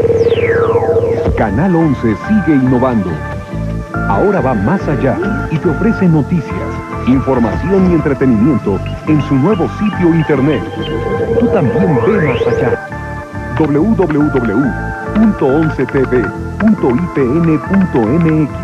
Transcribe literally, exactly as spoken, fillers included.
Canal once sigue innovando. Ahora va más allá y te ofrece noticias, información y entretenimiento en su nuevo sitio internet. Tú también ve más allá. doble u doble u doble u punto once t v punto i p n punto m x